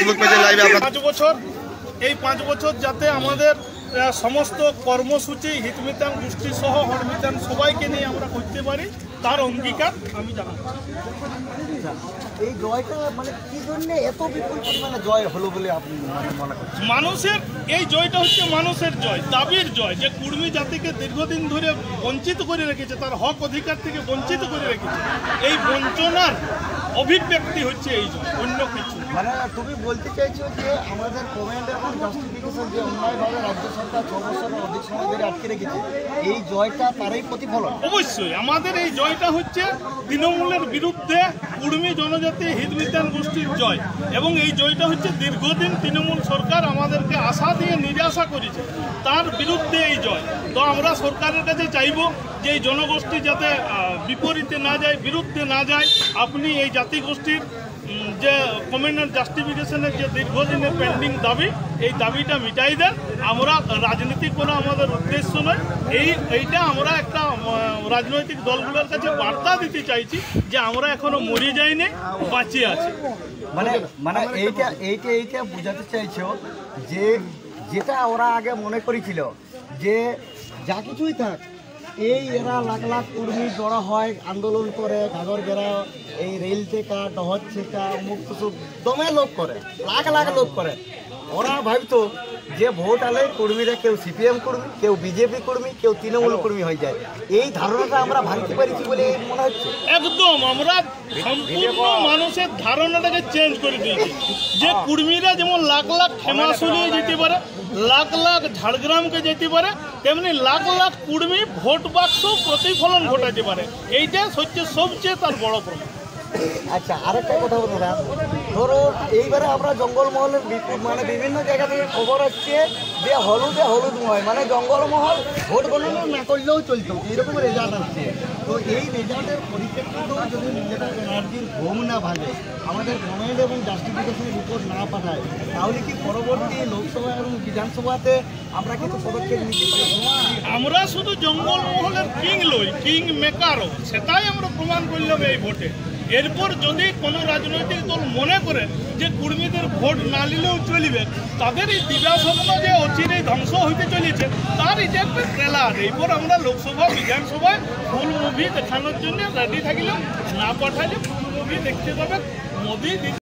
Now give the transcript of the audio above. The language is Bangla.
ফেসবুক পেজে লাইভে আপনাদের 5 বছর এই 5 বছর যাতে আমাদের সমস্ত কর্মসূচি হিতমিতান গোষ্ঠী সহ হরমিতান সবাইকে নিয়ে আমরা করতে পারি তার অঙ্গীকার আমি জানাচ্ছি। এই জয়টা মানে কি জন্য এত বিপুল পরিমাণে জয় হলো বলে আপনি মনে করছেন? মানুষের এই জয়টা হচ্ছে মানুষের জয়, দাবির জয়, যে কুর্মী জাতিকে দীর্ঘদিন ধরে বঞ্চিত করে রেখেছে, তার হক অধিকার থেকে বঞ্চিত করে রেখেছে। এই বঞ্চনার অভিব্যক্তি হচ্ছে এই জয়, অন্য কিছু। মানে তুমি বলতে চাইছো যে আমাদের কমেন্ট এবং জাস্টিফিকেশন যে অন্যায়ভাবে রাজ্য সরকার 6 বছরের অধিক সময় ধরে আটকে রেখেছে, এই জয়টা তারই প্রতিফলন? অবশ্যই আমাদের এই জয়টা হচ্ছে তৃণমূলের বিরুদ্ধে কুর্মী জনজাতি হিতমিতান গোষ্ঠীর জয়, এবং এই জয়টা হচ্ছে দীর্ঘদিন তৃণমূল সরকার আমাদেরকে আশা দিয়ে নিরাশা করেছে, তার বিরুদ্ধে এই জয়। তো আমরা সরকারের কাছে চাইব যে এই জনগোষ্ঠী যাতে বিপরীতে না যায়, বিরুদ্ধে না যায়। আপনি এই জাতিগোষ্ঠীর যে কমেন্ট অ্যান্ড জাস্টিফিকেশনের যে দীর্ঘদিনের পেন্ডিং দাবি, এই দাবিটা মিটাই দেন। আমরা রাজনীতি কোনো আমাদের উদ্দেশ্য নয়, এইটা আমরা একটা রাজনৈতিক দলগুলোর কাছে বার্তা দিতে চাইছি যে আমরা এখনো মরে যাইনি, বাঁচিয়ে আছি। মানে মানে এইটা বোঝাতে চাইছো যে যেটা ওরা আগে মনে করেছিল যে যা কিছুই থাক, এই এরা লাখ লাখ কর্মী জড়ো হয়, আন্দোলন করে, ঘাগর গেরা, এই রেল থেকে ডহর থেকে মুক্ত সুখ দমে লোক করে, লাখ লাখ লোক করে। ওরা ভাবতো যে ভোট আলে কর্মীরা কেউ সিপিএম কর্মী, কেউ বিজেপি কর্মী, কেউ তৃণমূল কর্মী হয়ে যায়। এই ধারণাটা আমরা ভাঙতে পেরেছি বলে মনে হচ্ছে। একদম আমরা সম্পূর্ণ মানুষের ধারণাটাকে চেঞ্জ করে দিয়েছি, যে কর্মীরা যেমন লাখ লাখ খেমাশুলিয়ে যেতে পারে, লাখ লাখ ঝাড়গ্রামকে যেতে পারে, তেমনি লাখ লাখ কর্মী ভোট বাক্স প্রতিফলন ঘটাতে পারে। এইটা হচ্ছে সবচেয়ে তার বড় প্রমাণ। আচ্ছা, আরেকটা কথা বলবো না, ধরো এইবারে আমরা জঙ্গলমহলের মানে বিভিন্ন জায়গা থেকে খবর আসছে যে হলুদময়, মানে জঙ্গলমহল ভোট গণনা না করলেও চলতো, এইরকম রেজাল্ট আসছে। তো এই রেজাল্টের পরিপ্রেক্ষিতেও যদি নিজেদের এনার্জির ঘুম না ভাঙে, আমাদের কমেন্ট এবং জাস্টিফিকেশন রিপোর্ট না পাঠায়, তাহলে কি পরবর্তী লোকসভা এবং বিধানসভাতে আমরা কিছু পদক্ষেপ নিতে পারি? আমরা শুধু জঙ্গলমহলের কিং লই, কিং মেকারও, সেটাই আমরা প্রমাণ করলাম এই ভোটে। এরপর যদি কোনো রাজনৈতিক দল মনে করে যে কর্মীদের ভোট না নিলেও চলবে, তাদের এই দিবাস্বপ্ন যে অচিরেই ধ্বংস হইতে চলেছে, তার এটা একটা ট্রেলার। এরপর আমরা লোকসভা বিধানসভায় ফুল মুভি দেখানোর জন্য রেডি থাকলাম, না পাঠালে ফুল মুভি দেখতে পাবে মোদি।